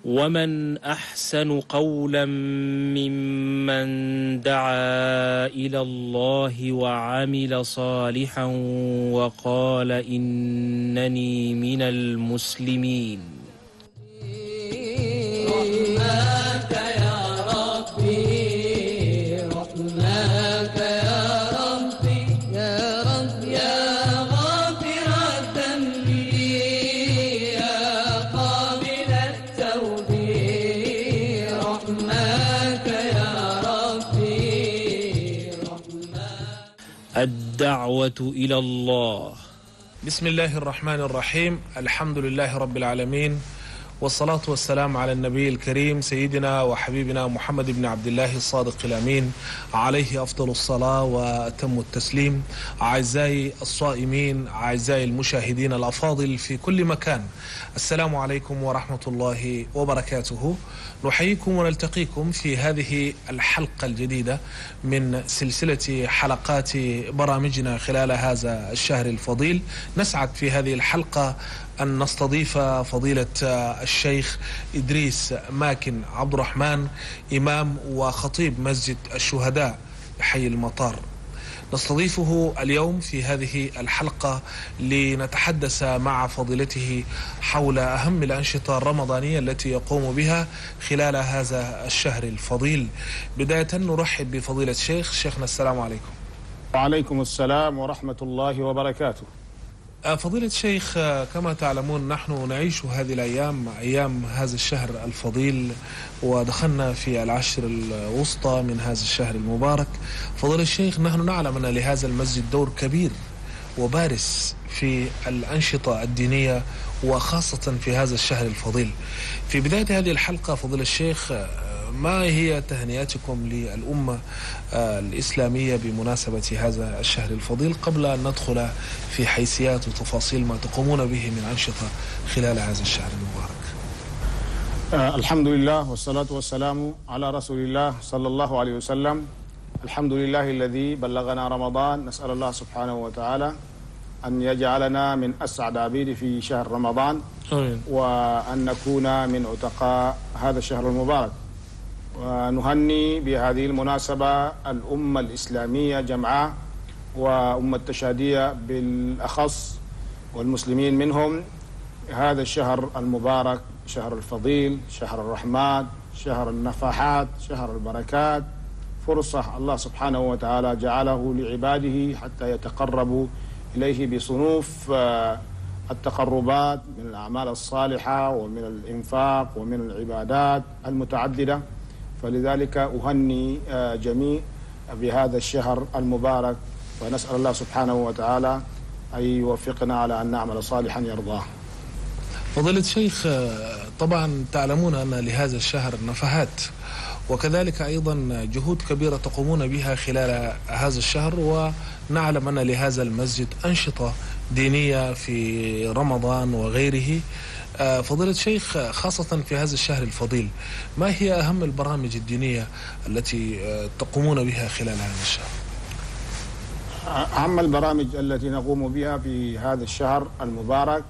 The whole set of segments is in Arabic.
ومن أحسن قولا ممن دعا إلى الله وعمل صالحا وقال إنني من المسلمين. رحماك يا ربي رحماك يا ربي يا رب يا غافر الذنب يا قابل التوب رحماك يا ربي الدعوة إلى الله. بسم الله الرحمن الرحيم. الحمد لله رب العالمين، والصلاة والسلام على النبي الكريم سيدنا وحبيبنا محمد بن عبد الله الصادق الأمين، عليه أفضل الصلاة وأتم التسليم. أعزائي الصائمين، أعزائي المشاهدين الأفاضل في كل مكان، السلام عليكم ورحمة الله وبركاته. نحييكم ونلتقيكم في هذه الحلقة الجديدة من سلسلة حلقات برامجنا خلال هذا الشهر الفضيل. نسعد في هذه الحلقة أن نستضيف فضيلة الشيخ إدريس ماكن عبد الرحمن، إمام وخطيب مسجد الشهداء بحي المطار. نستضيفه اليوم في هذه الحلقة لنتحدث مع فضيلته حول أهم الأنشطة الرمضانية التي يقوم بها خلال هذا الشهر الفضيل. بداية نرحب بفضيلة الشيخ. شيخنا السلام عليكم. وعليكم السلام ورحمة الله وبركاته. فضيلة الشيخ، كما تعلمون نحن نعيش هذه الأيام، أيام هذا الشهر الفضيل، ودخلنا في العشر الوسطى من هذا الشهر المبارك. فضيلة الشيخ، نحن نعلم أن لهذا المسجد دور كبير وبارز في الأنشطة الدينية وخاصة في هذا الشهر الفضيل. في بداية هذه الحلقة فضيلة الشيخ، ما هي تهنئتكم للأمة الإسلامية بمناسبة هذا الشهر الفضيل قبل أن ندخل في حيثيات وتفاصيل ما تقومون به من أنشطة خلال هذا الشهر المبارك؟ الحمد لله والصلاة والسلام على رسول الله صلى الله عليه وسلم. الحمد لله الذي بلغنا رمضان، نسأل الله سبحانه وتعالى أن يجعلنا من أسعد عبيد في شهر رمضان، وأن نكون من عتقاء هذا الشهر المبارك. ونهني بهذه المناسبة الأمة الإسلامية جمعاء وأمة التشادية بالأخص والمسلمين منهم هذا الشهر المبارك، شهر الفضيل، شهر الرحمات، شهر النفحات، شهر البركات. فرصة الله سبحانه وتعالى جعله لعباده حتى يتقربوا إليه بصنوف التقربات من الأعمال الصالحة ومن الإنفاق ومن العبادات المتعددة. فلذلك أهني جميع بهذا الشهر المبارك، ونسأل الله سبحانه وتعالى أن يوفقنا على أن نعمل صالحا يرضاه. فضيلة الشيخ، طبعا تعلمون أن لهذا الشهر نفحات، وكذلك أيضا جهود كبيرة تقومون بها خلال هذا الشهر، ونعلم أن لهذا المسجد أنشطة دينية في رمضان وغيره. فضيلة الشيخ، خاصة في هذا الشهر الفضيل، ما هي أهم البرامج الدينية التي تقومون بها خلال هذا الشهر؟ أهم البرامج التي نقوم بها في هذا الشهر المبارك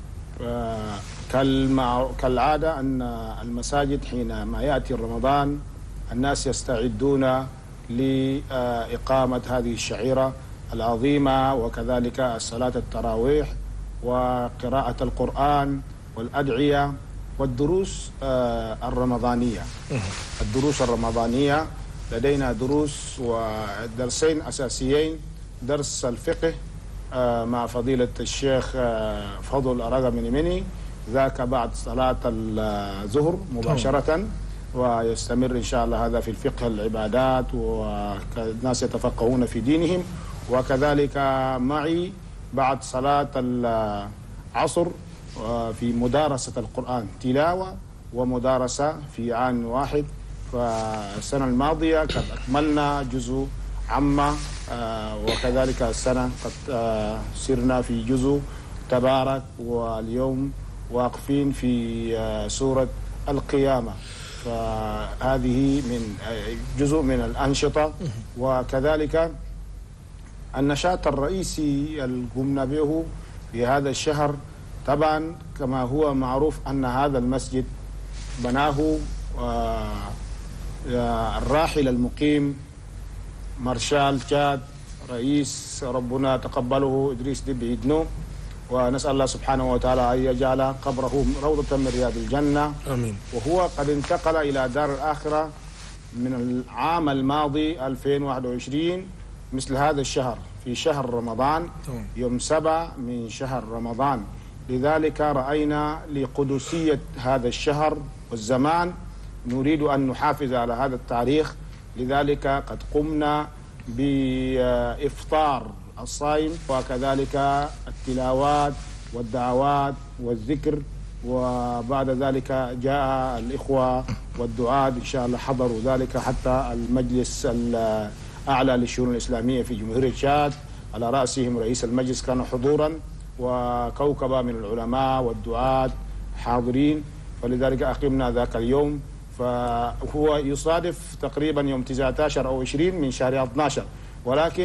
كالعادة أن المساجد حينما يأتي رمضان الناس يستعدون لإقامة هذه الشعيرة العظيمة، وكذلك صلاة التراويح وقراءة القرآن والأدعية والدروس الرمضانية. الدروس الرمضانية لدينا دروس ودرسين أساسيين: درس الفقه مع فضيلة الشيخ فضل أرغا مني ذاك بعد صلاة الظهر مباشرة، ويستمر إن شاء الله هذا في الفقه العبادات، والناس يتفقهون في دينهم. وكذلك معي بعد صلاة العصر في مدارسة القرآن، تلاوة ومدارسة في عام واحد. فالسنة الماضية قد أكملنا جزء عامة، وكذلك السنة قد سرنا في جزء تبارك، واليوم واقفين في سورة القيامة. فهذه من جزء من الأنشطة. وكذلك النشاط الرئيسي القمنا به في هذا الشهر، طبعا كما هو معروف أن هذا المسجد بناه الراحل المقيم مارشال تشاد رئيس ربنا تقبله إدريس ديبي إتنو، ونسأل الله سبحانه وتعالى أن يجعل قبره روضة من رياض الجنة. آمين. وهو قد انتقل إلى دار الآخرة من العام الماضي 2021 مثل هذا الشهر، في شهر رمضان، يوم 7 من شهر رمضان. لذلك رأينا لقدسية هذا الشهر والزمان نريد أن نحافظ على هذا التاريخ، لذلك قد قمنا بإفطار الصائم وكذلك التلاوات والدعوات والذكر، وبعد ذلك جاء الإخوة والدعاة إن شاء الله حضروا ذلك، حتى المجلس الأعلى للشؤون الإسلامية في جمهورية تشاد على رأسهم رئيس المجلس كانوا حضورا، وكوكبة من العلماء والدعاة حاضرين. فلذلك أقمنا ذاك اليوم، فهو يصادف تقريبا يوم 19 أو 20 من شهر 12، ولكن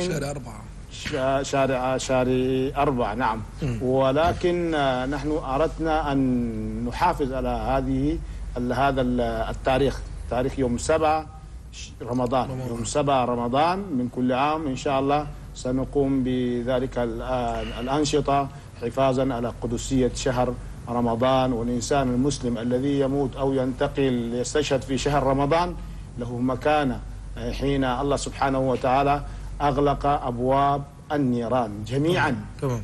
شهر 4 نعم. ولكن نحن أردنا أن نحافظ على هذا التاريخ، تاريخ يوم 7 رمضان. يوم 7 رمضان من كل عام إن شاء الله سنقوم بذلك الأنشطة حفاظا على قدسية شهر رمضان. والإنسان المسلم الذي يموت أو ينتقل يستشهد في شهر رمضان له مكانة حين الله سبحانه وتعالى أغلق أبواب النيران جميعا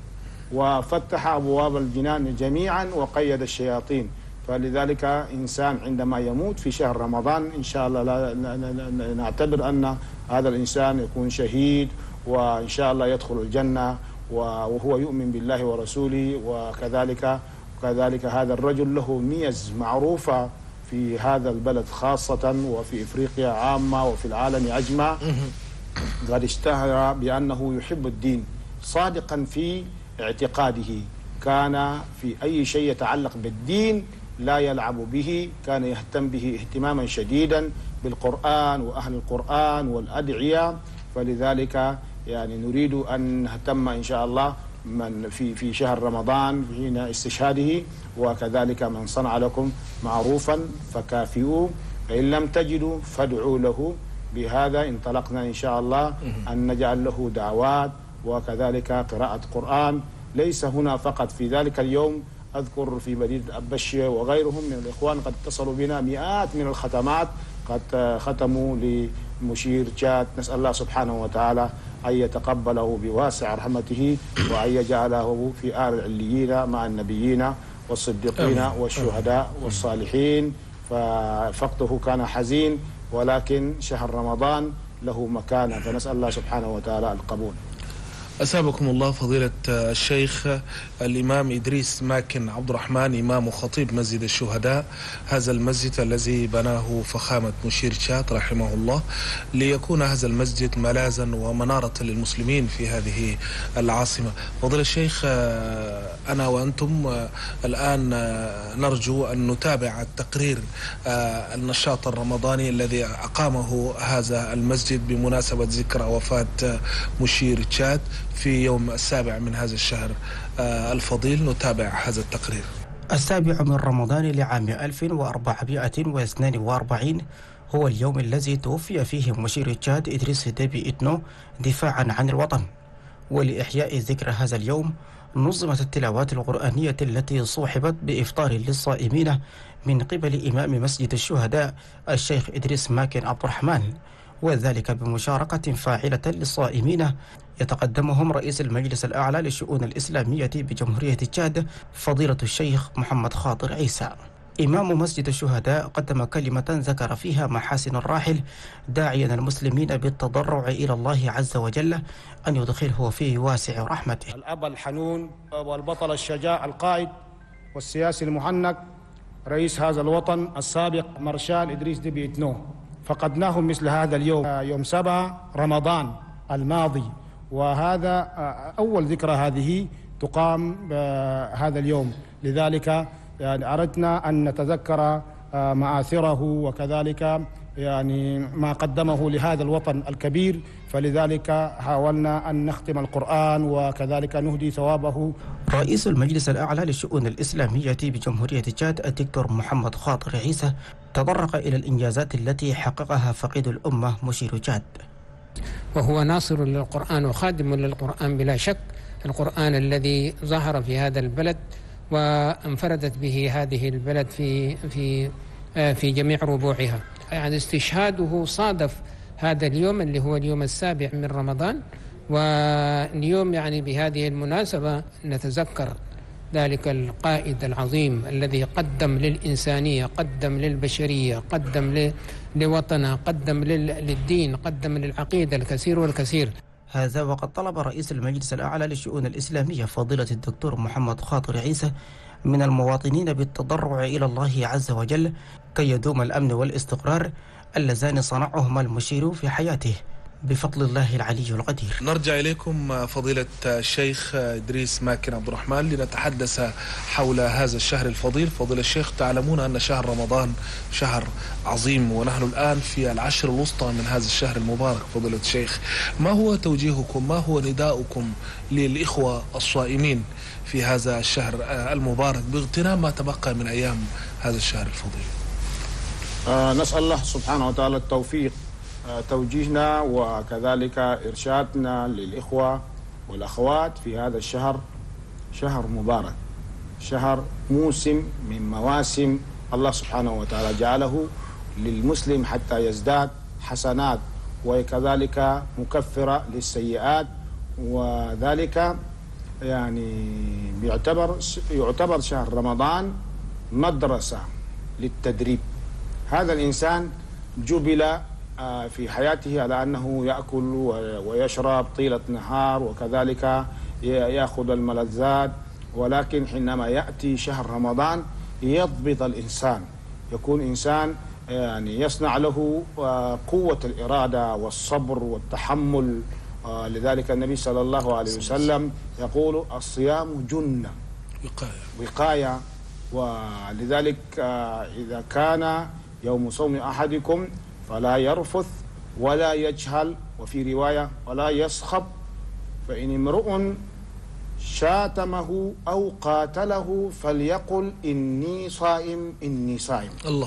وفتح أبواب الجنان جميعا وقيد الشياطين. فلذلك إنسان عندما يموت في شهر رمضان إن شاء الله لا نعتبر أن هذا الإنسان يكون شهيد، وإن شاء الله يدخل الجنة وهو يؤمن بالله ورسوله. وكذلك هذا الرجل له ميز معروفة في هذا البلد خاصة وفي إفريقيا عامة وفي العالم أجمع، قد اشتهر بأنه يحب الدين صادقا في اعتقاده، كان في أي شيء يتعلق بالدين لا يلعب به، كان يهتم به اهتماما شديدا بالقرآن وأهل القرآن والأدعية. فلذلك يعني نريد أن نهتم إن شاء الله من في شهر رمضان حين استشهاده، وكذلك من صنع لكم معروفا فكافئوه، فإن لم تجدوا فادعوا له. بهذا انطلقنا إن شاء الله أن نجعل له دعوات وكذلك قراءة قرآن. ليس هنا فقط في ذلك اليوم، أذكر في مدينة أبشية وغيرهم من الإخوان قد اتصلوا بنا مئات من الختمات قد ختموا لمشير تشاد. نسأل الله سبحانه وتعالى أن يتقبله بواسع رحمته وأن يجعله في آل العليين مع النبيين والصديقين والشهداء والصالحين. ففقده كان حزين، ولكن شهر رمضان له مكانة، فنسأل الله سبحانه وتعالى القبول. أسابكم الله فضيلة الشيخ الإمام إدريس ماكن عبد الرحمن، إمام وخطيب مسجد الشهداء، هذا المسجد الذي بناه فخامة مشير تشاد رحمه الله ليكون هذا المسجد ملاذا ومنارة للمسلمين في هذه العاصمة. فضيلة الشيخ، أنا وأنتم الآن نرجو أن نتابع التقرير النشاط الرمضاني الذي أقامه هذا المسجد بمناسبة ذكرى وفاة مشير تشاد في يوم 7 من هذا الشهر الفضيل. نتابع هذا التقرير. 7 من رمضان لعام 1442 هو اليوم الذي توفي فيه مشير تشاد إدريس ديبي إتنو دفاعا عن الوطن. ولإحياء ذكر هذا اليوم نظمت التلاوات القرآنية التي صوحبت بإفطار للصائمين من قبل إمام مسجد الشهداء الشيخ إدريس ماكن عبد الرحمن، وذلك بمشاركة فاعلة للصائمين يتقدمهم رئيس المجلس الأعلى للشؤون الإسلامية بجمهورية تشاد فضيلة الشيخ محمد خاطر عيسى. إمام مسجد الشهداء قدم كلمة ذكر فيها محاسن الراحل، داعيا المسلمين بالتضرع إلى الله عز وجل أن يدخله في واسع رحمته. الأب الحنون والبطل الشجاع القائد والسياسي المحنك رئيس هذا الوطن السابق مارشال إدريس ديبي إتنو، فقدناه مثل هذا اليوم يوم 7 رمضان الماضي، وهذا أول ذكرى هذه تقام هذا اليوم. لذلك يعني أردنا أن نتذكر مآثره وكذلك يعني ما قدمه لهذا الوطن الكبير، فلذلك حاولنا أن نختم القرآن وكذلك نهدي ثوابه. رئيس المجلس الأعلى للشؤون الإسلامية بجمهورية تشاد الدكتور محمد خاطر عيسى تطرق إلى الإنجازات التي حققها فقيد الأمة مشير تشاد. وهو ناصر للقرآن وخادم للقرآن بلا شك، القرآن الذي ظهر في هذا البلد وانفردت به هذه البلد في جميع ربوعها. يعني استشهاده صادف هذا اليوم اللي هو اليوم 7 من رمضان، واليوم يعني بهذه المناسبة نتذكر ذلك القائد العظيم الذي قدم للإنسانية، قدم للبشرية، قدم لوطنه، قدم للدين، قدم للعقيدة الكثير والكثير. هذا وقد طلب رئيس المجلس الأعلى للشؤون الإسلامية فضيلة الدكتور محمد خاطر عيسى من المواطنين بالتضرع إلى الله عز وجل كي يدوم الأمن والاستقرار اللذان صنعهما المشير في حياته بفضل الله العلي القدير. نرجع إليكم فضيلة الشيخ إدريس ماكن عبد الرحمن لنتحدث حول هذا الشهر الفضيل. فضيلة الشيخ، تعلمون أن شهر رمضان شهر عظيم، ونحن الآن في العشر الوسطى من هذا الشهر المبارك. فضيلة الشيخ، ما هو توجيهكم، ما هو نداؤكم للإخوة الصائمين في هذا الشهر المبارك باغتنام ما تبقى من أيام هذا الشهر الفضيل؟ نسأل الله سبحانه وتعالى التوفيق، توجيهنا وكذلك إرشادنا للإخوة والأخوات في هذا الشهر. شهر مبارك، شهر موسم من مواسم الله سبحانه وتعالى جعله للمسلم حتى يزداد حسنات، وكذلك مكفرة للسيئات، وذلك يعني يعتبر شهر رمضان مدرسة للتدريب. هذا الإنسان جبل في حياته على أنه يأكل ويشرب طيلة نهار وكذلك يأخذ الملذات، ولكن حينما يأتي شهر رمضان يضبط الإنسان، يكون إنسان يعني يصنع له قوة الإرادة والصبر والتحمل. لذلك النبي صلى الله عليه وسلم يقول الصيام جنة وقاية. ولذلك إذا كان يوم صوم أحدكم فلا يرفث ولا يجهل، وفي رواية ولا يصخب، فإن امرؤ شاتمه أو قاتله فليقل إني صائم إني صائم. الله.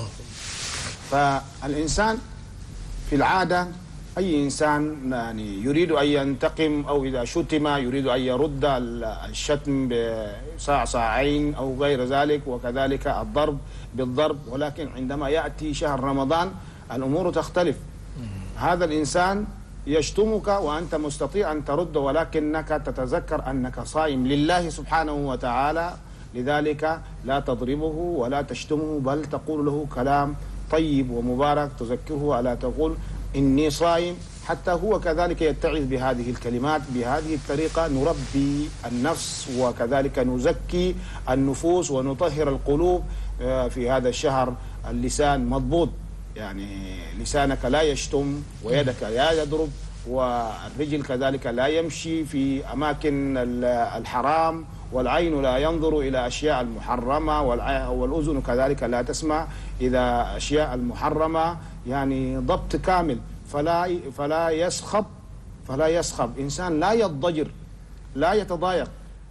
فالإنسان في العادة أي إنسان يعني يريد أن ينتقم، أو إذا شتم يريد أن يرد الشتم بساعة ساعين أو غير ذلك، وكذلك الضرب بالضرب. ولكن عندما يأتي شهر رمضان الأمور تختلف. هذا الإنسان يشتمك وأنت مستطيع أن ترد، ولكنك تتذكر أنك صائم لله سبحانه وتعالى، لذلك لا تضربه ولا تشتمه، بل تقول له كلام طيب ومبارك تذكره، على تقول إني صائم، حتى هو كذلك يتعظ بهذه الكلمات. بهذه الطريقة نربي النفس وكذلك نزكي النفوس ونطهر القلوب. في هذا الشهر اللسان مضبوط، يعني لسانك لا يشتم ويدك لا يضرب والرجل كذلك لا يمشي في أماكن الحرام، والعين لا ينظر إلى أشياء المحرمة، والأذن كذلك لا تسمع إذا أشياء المحرمة. يعني ضبط كامل. فلا يسخب إنسان، لا يضجر، لا يتضايق،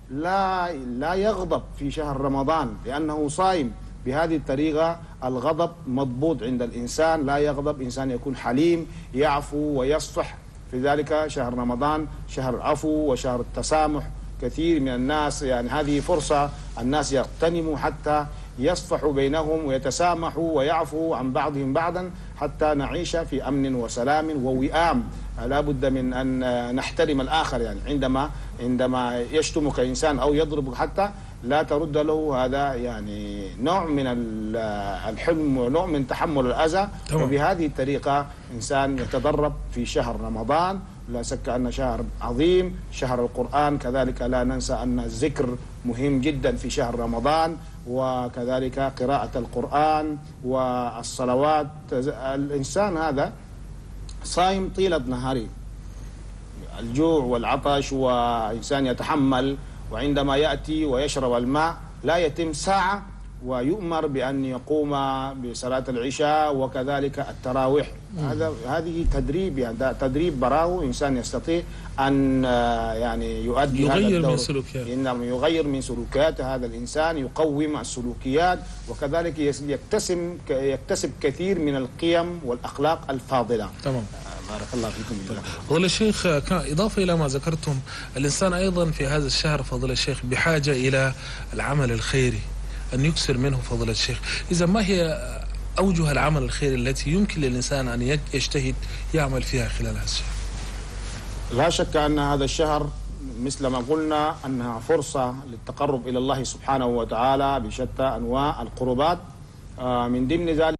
لا يغضب في شهر رمضان لأنه صائم. بهذه الطريقة الغضب مضبوط عند الإنسان، لا يغضب، إنسان يكون حليم يعفو ويصفح. في ذلك شهر رمضان شهر العفو وشهر التسامح. كثير من الناس يعني هذه فرصة الناس يغتنموا حتى يصفحوا بينهم ويتسامحوا ويعفوا عن بعضهم بعضا، حتى نعيش في أمن وسلام ووئام. لا بد من أن نحترم الآخر. يعني عندما يشتمك إنسان أو يضربك حتى لا ترد له، هذا يعني نوع من الحلم ونوع من تحمل الأذى. وبهذه الطريقة إنسان يتدرب في شهر رمضان. لا شك أن شهر عظيم، شهر القرآن، كذلك لا ننسى أن الذكر مهم جدا في شهر رمضان، وكذلك قراءة القرآن والصلوات. الإنسان هذا صائم طيلة نهاره، الجوع والعطش، وإنسان يتحمل، وعندما يأتي ويشرب الماء لا يتم ساعة ويؤمر بأن يقوم بصلاة العشاء وكذلك التراويح. هذه تدريب، يعني ده تدريب براه إنسان يستطيع أن يعني يؤدي هذا الدور، من سلوكياته، إنما يغير من سلوكيات هذا الإنسان، يقوم السلوكيات، وكذلك يكتسب كثير من القيم والأخلاق الفاضلة. تمام. بارك الله فيكم. فضيلة الشيخ، إضافة إلى ما ذكرتم، الإنسان أيضا في هذا الشهر فضيلة الشيخ بحاجة إلى العمل الخيري، أن يكثر منه فضيلة الشيخ. إذا ما هي أوجه العمل الخيري التي يمكن للإنسان أن يجتهد يعمل فيها خلال هذا الشهر؟ لا شك أن هذا الشهر مثل ما قلنا أنها فرصة للتقرب إلى الله سبحانه وتعالى بشتى أنواع القربات. من ضمن ذلك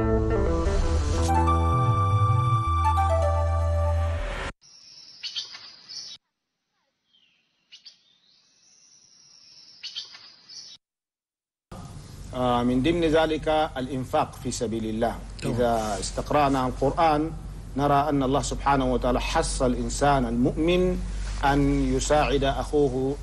الإنفاق في سبيل الله. إذا استقرأنا القرآن نرى أن الله سبحانه وتعالى حث الإنسان المؤمن أن يساعد أخوه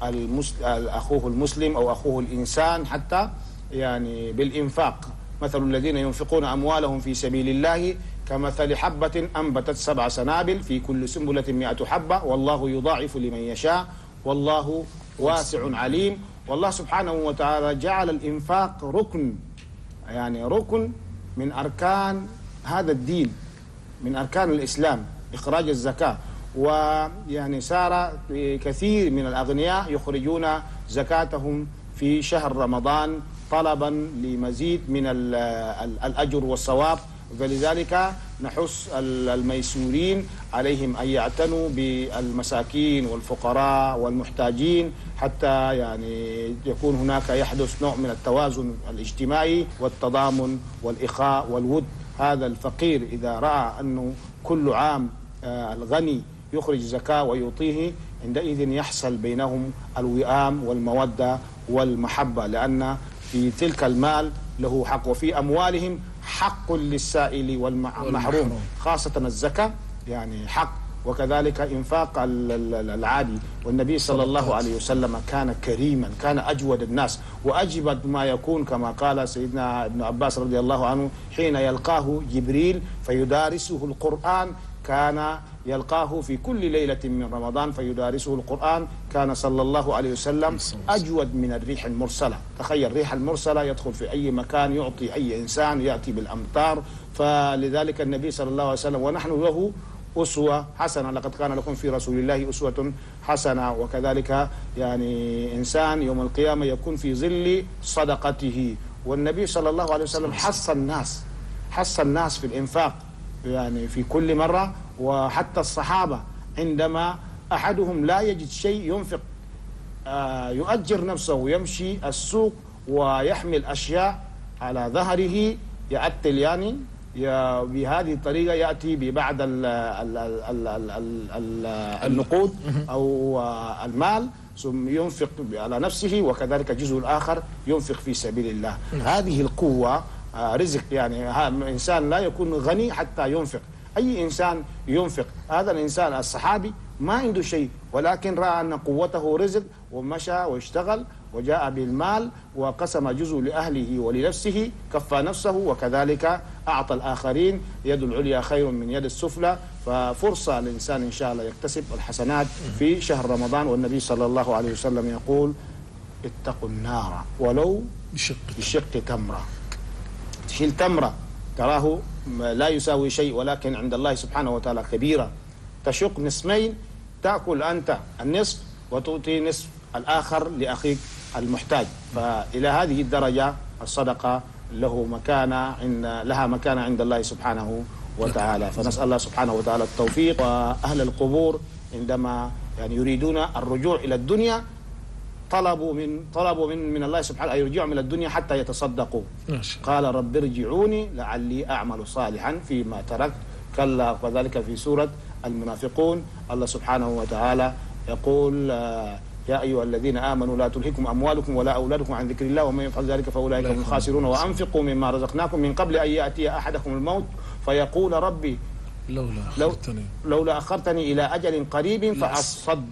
المسلم أو أخوه الإنسان حتى يعني بالإنفاق. مثل الذين ينفقون أموالهم في سبيل الله كمثل حبة أنبتت 7 سنابل في كل سنبلة 100 حبة والله يضاعف لمن يشاء والله واسع عليم. والله سبحانه وتعالى جعل الإنفاق ركن، يعني ركن من أركان هذا الدين، من أركان الإسلام، إخراج الزكاة. ويعني سار كثير من الأغنياء يخرجون زكاتهم في شهر رمضان طلبا لمزيد من الأجر والصواب. فلذلك نحث الميسورين عليهم أن يعتنوا بالمساكين والفقراء والمحتاجين حتى يعني يكون هناك يحدث نوع من التوازن الاجتماعي والتضامن والإخاء والود. هذا الفقير إذا رأى أنه كل عام الغني يخرج زكاة ويعطيه، عندئذ يحصل بينهم الوئام والمودة والمحبة، لأن في تلك المال له حق، وفي أموالهم حق للسائل والمحروم، خاصة الزكاة يعني حق، وكذلك إنفاق العادي. والنبي صلى الله عليه وسلم كان كريما، كان أجود الناس وأجود ما يكون، كما قال سيدنا ابن عباس رضي الله عنه حين يلقاه جبريل فيدارسه القرآن، كان يلقاه في كل ليلة من رمضان فيدارسه القرآن. كان صلى الله عليه وسلم أجود من الريح المرسلة. تخيل الريح المرسلة يدخل في أي مكان يعطي أي إنسان، يأتي بالأمطار. فلذلك النبي صلى الله عليه وسلم ونحن له أسوة حسنة. لقد كان لكم في رسول الله أسوة حسنة. وكذلك يعني إنسان يوم القيامة يكون في ظل صدقته. والنبي صلى الله عليه وسلم حث الناس في الإنفاق يعني في كل مرة. وحتى الصحابة عندما أحدهم لا يجد شيء ينفق يؤجر نفسه ويمشي السوق ويحمل أشياء على ظهره يأتل، يعني بهذه الطريقة يأتي ببعض النقود أو المال ثم ينفق على نفسه، وكذلك الجزء الآخر ينفق في سبيل الله. هذه القوة رزق، يعني إنسان لا يكون غني حتى ينفق. أي إنسان ينفق، هذا الإنسان الصحابي ما عنده شيء ولكن رأى أن قوته رزق ومشى واشتغل وجاء بالمال وقسم جزء لأهله ولنفسه، كفى نفسه وكذلك أعطى الآخرين. يد العليا خير من يد السفلى. ففرصة للإنسان إن شاء الله يكتسب الحسنات في شهر رمضان. والنبي صلى الله عليه وسلم يقول اتقوا النار ولو بشق تمرة. تشيل تمرة تراه لا يساوي شيء ولكن عند الله سبحانه وتعالى كبيرة، تشق نصفين، تأكل أنت النصف وتعطي نصف الآخر لأخيك المحتاج. فإلى هذه الدرجة الصدقة لها مكانة عند الله سبحانه وتعالى. فنسأل الله سبحانه وتعالى التوفيق. وأهل القبور عندما يعني يريدون الرجوع إلى الدنيا طلبوا من الله سبحانه أن يرجعوا من الدنيا حتى يتصدقوا. قال رب ارجعوني لعلي أعمل صالحا فيما تركت كلا. وذلك في سورة المنافقون الله سبحانه وتعالى يقول يا أيها الذين آمنوا لا تلهكم أموالكم ولا أولادكم عن ذكر الله ومن يفعل ذلك فأولئك هم الخاسرون وأنفقوا مما رزقناكم من قبل أن يأتي أحدكم الموت فيقول ربي لولا أخرتني إلى أجل قريب فأصدق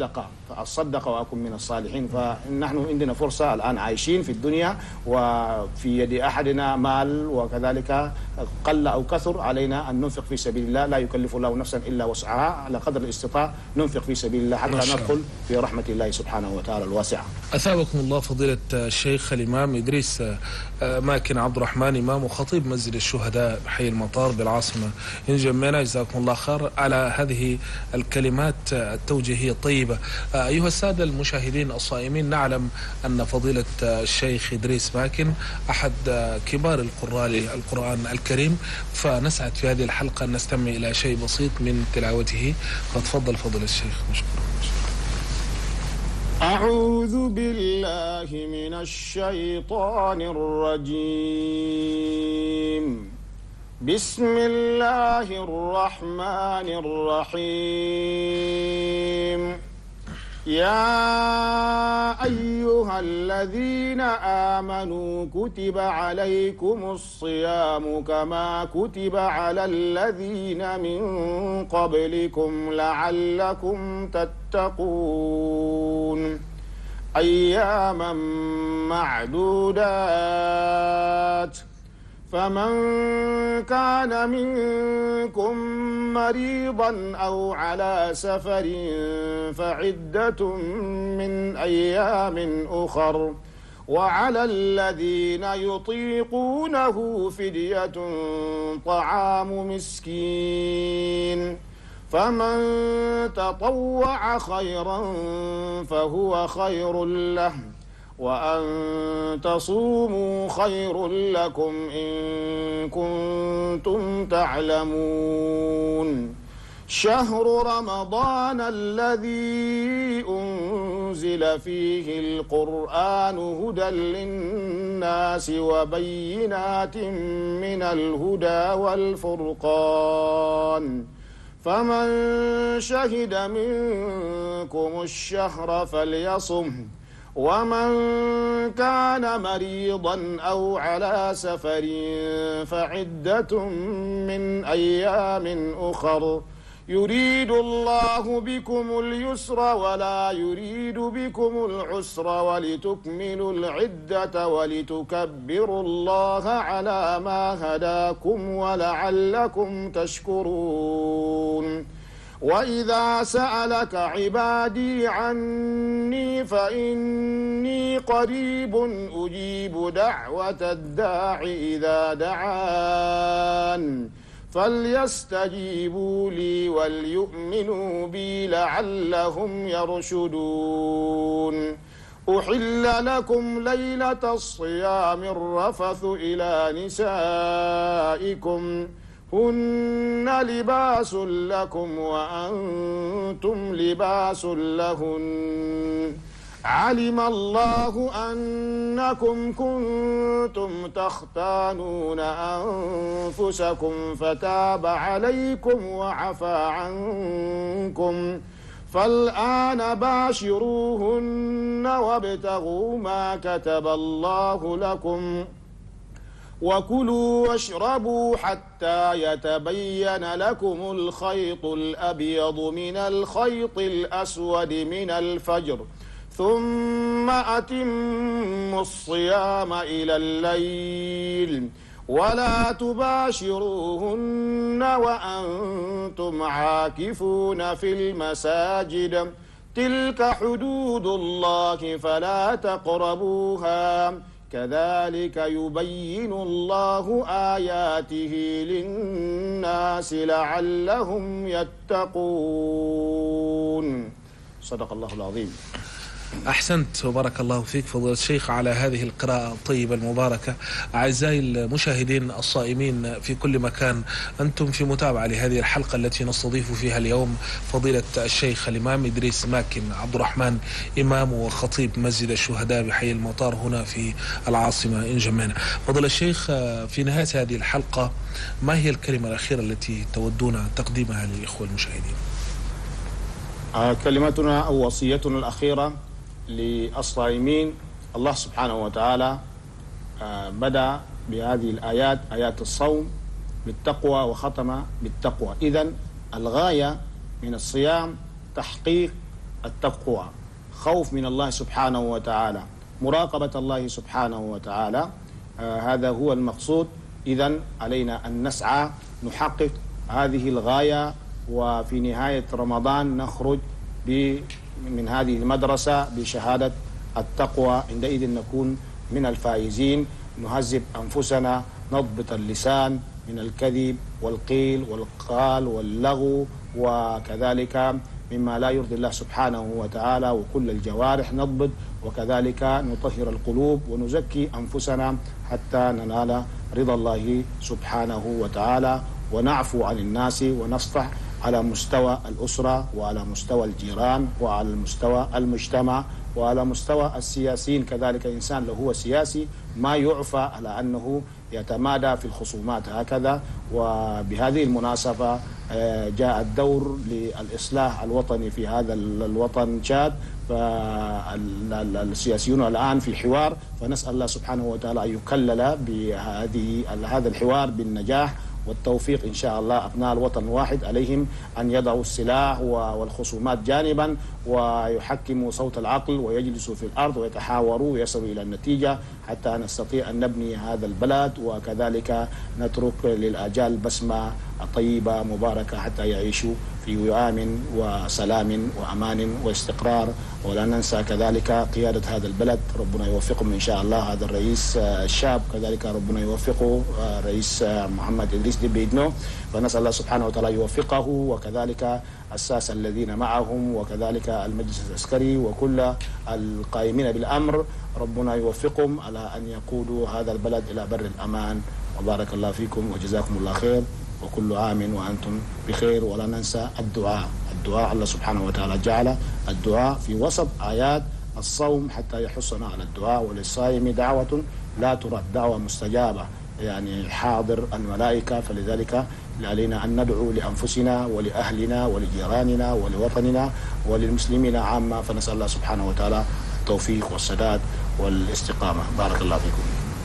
فأصدق وأكن من الصالحين. فنحن عندنا فرصة الآن عايشين في الدنيا، وفي يد أحدنا مال، وكذلك قل أو كثر علينا أن ننفق في سبيل الله. لا يكلف الله نفسا إلا وسعها، على قدر الاستطاعة ننفق في سبيل الله حتى ندخل في رحمة الله سبحانه وتعالى الواسعة. أثابكم الله فضيلة الشيخ الإمام إدريس ماكن عبد الرحمن، إمام وخطيب مسجد الشهداء بحي المطار بالعاصمة إن جمينا، جزاكم الله خير على هذه الكلمات التوجيهية الطيبة. أيها السادة المشاهدين الصائمين، نعلم أن فضيلة الشيخ إدريس ماكن أحد كبار القراء للقرآن الكريم، فنسعد في هذه الحلقة أن نستمع إلى شيء بسيط من تلاوته، فتفضل فضيلة الشيخ. مشكور. أعوذ بالله من الشيطان الرجيم. بسم الله الرحمن الرحيم. يا أيها الذين آمنوا كتب عليكم الصيام كما كتب على الذين من قبلكم لعلكم تتقون. أياما معدودات، فمن كان منكم مريضا أو على سفر فعدة من أيام أخر، وعلى الذين يطيقونه فدية طعام مسكين، فمن تطوع خيرا فهو خير له، وأن تصوموا خير لكم إن كنتم تعلمون. شهر رمضان الذي أنزل فيه القرآن هدى للناس وبينات من الهدى والفرقان، فمن شهد منكم الشهر فليصمه، ومن كان مريضا أو على سفر فعدة من أيام أخر، يريد الله بكم اليسر ولا يريد بكم العسر، ولتكملوا العدة ولتكبروا الله على ما هداكم ولعلكم تشكرون. وإذا سألك عبادي عني فإني قريب أجيب دعوة الداع إذا دعان، فليستجيبوا لي وليؤمنوا بي لعلهم يرشدون. أحل لكم ليلة الصيام الرفث إلى نسائكم، هن لباس لكم وأنتم لباس لهن، علم الله أنكم كنتم تختانون أنفسكم فتاب عليكم وعفى عنكم، فالآن باشروهن وابتغوا ما كتب الله لكم، وكلوا واشربوا حتى يتبين لكم الخيط الأبيض من الخيط الأسود من الفجر، ثم أتموا الصيام إلى الليل، ولا تباشروهن وأنتم عاكفون في المساجد، تلك حدود الله فلا تقربوها، كذلك يبين الله آياته للناس لعلهم يتقون. صدق الله العظيم. أحسنت وبارك الله فيك فضيلة الشيخ على هذه القراءة الطيبة المباركة. أعزائي المشاهدين الصائمين في كل مكان، أنتم في متابعة لهذه الحلقة التي نستضيف فيها اليوم فضيلة الشيخ الإمام إدريس ماكن عبد الرحمن، إمام وخطيب مسجد الشهداء بحي المطار هنا في العاصمة إن جمينا. فضيلة الشيخ، في نهاية هذه الحلقة ما هي الكلمة الأخيرة التي تودون تقديمها للإخوة المشاهدين؟ كلمتنا أو وصيتنا الأخيرة للصائمين، الله سبحانه وتعالى بدأ بهذه الآيات، آيات الصوم، بالتقوى وختم بالتقوى. إذن الغاية من الصيام تحقيق التقوى، خوف من الله سبحانه وتعالى، مراقبة الله سبحانه وتعالى. هذا هو المقصود. إذن علينا أن نسعى نحقق هذه الغاية، وفي نهاية رمضان نخرج من هذه المدرسة بشهادة التقوى. عندئذ نكون من الفائزين، نهذب أنفسنا، نضبط اللسان من الكذب والقيل والقال واللغو، وكذلك مما لا يرضي الله سبحانه وتعالى، وكل الجوارح نضبط، وكذلك نطهر القلوب ونزكي أنفسنا حتى ننال رضا الله سبحانه وتعالى، ونعفو عن الناس ونصفح على مستوى الأسرة وعلى مستوى الجيران وعلى مستوى المجتمع وعلى مستوى السياسيين. كذلك إنسان لو هو سياسي ما يعفى على أنه يتمادى في الخصومات هكذا. وبهذه المناسبة جاء الدور للإصلاح الوطني في هذا الوطن تشاد، فالسياسيون الآن في حوار، فنسأل الله سبحانه وتعالى أن يكلل بهذا الحوار بالنجاح والتوفيق إن شاء الله. أبناء الوطن واحد، عليهم أن يضعوا السلاح والخصومات جانبا، ويحكموا صوت العقل، ويجلسوا في الأرض ويتحاوروا ويصلوا إلى النتيجة حتى نستطيع أن نبني هذا البلد، وكذلك نترك للآجال بسمة طيبة مباركة حتى يعيشوا في وئام وسلام وأمان واستقرار. ولا ننسى كذلك قيادة هذا البلد، ربنا يوفقهم إن شاء الله. هذا الرئيس الشاب كذلك ربنا يوفقه، رئيس محمد إدريس ديبي إتنو، فنسأل الله سبحانه وتعالى يوفقه، وكذلك الساسة الذين معهم، وكذلك المجلس العسكري وكل القائمين بالأمر، ربنا يوفقهم على أن يقودوا هذا البلد إلى بر الأمان. وبارك الله فيكم وجزاكم الله خير، وكل عام وأنتم بخير. ولا ننسى الدعاء. الله سبحانه وتعالى جعل الدعاء في وسط آيات الصوم حتى يحثنا على الدعاء، وللصائم دعوة لا ترد، دعوة مستجابة، يعني حاضر الملائكة. فلذلك علينا أن ندعو لأنفسنا ولأهلنا ولجيراننا ولوطننا وللمسلمين عامة، فنسأل الله سبحانه وتعالى التوفيق والسداد والاستقامة. بارك الله فيكم.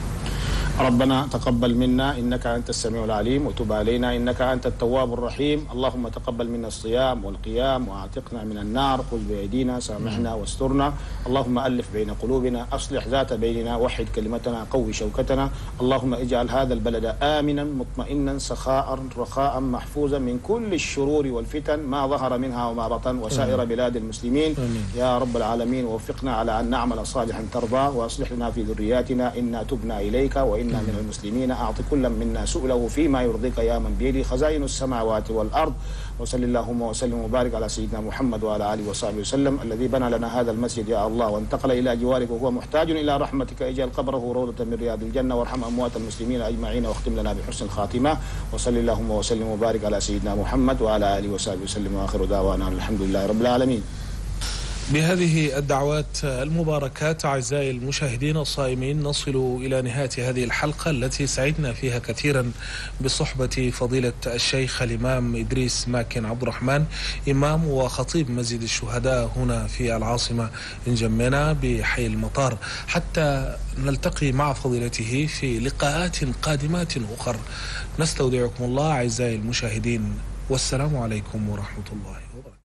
ربنا تقبل منا إنك أنت السميع العليم، وتب علينا إنك أنت التواب الرحيم. اللهم تقبل منا الصيام والقيام، وأعتقنا من النار، خذ بأيدينا، سامحنا واسترنا. اللهم ألف بين قلوبنا، أصلح ذات بيننا، وحد كلمتنا، قوي شوكتنا. اللهم اجعل هذا البلد آمنا مطمئنا سخاء رخاء محفوظا من كل الشرور والفتن ما ظهر منها وما بطن، وسائر بلاد المسلمين يا رب العالمين. ووفقنا على أن نعمل صالحا ترضاه، وأصلح لنا في ذرياتنا، إنا تبنا إليك وإنا من المسلمين. أعط كل منا سؤله فيما يرضيك يا من بيده خزائن السماوات والأرض. وصل اللهم وسلم وبارك على سيدنا محمد وعلى آله وصحبه وسلم، الذي بنى لنا هذا المسجد يا الله وانتقل إلى جوارك وهو محتاج إلى رحمتك. اجعل قبره روضة من رياض الجنة، وارحم أموات المسلمين أجمعين، واختم لنا بحسن الخاتمة. وصل اللهم وسلم وبارك على سيدنا محمد وعلى آله وصحبه وسلم، وآخر دعوانا الحمد لله رب العالمين. بهذه الدعوات المباركات أعزائي المشاهدين الصائمين نصل إلى نهاية هذه الحلقة التي سعدنا فيها كثيرا بصحبة فضيلة الشيخ الإمام إدريس ماكن عبد الرحمن، إمام وخطيب مسجد الشهداء هنا في العاصمة نجمينا بحي المطار، حتى نلتقي مع فضيلته في لقاءات قادمات أخرى. نستودعكم الله أعزائي المشاهدين، والسلام عليكم ورحمة الله وبركاته.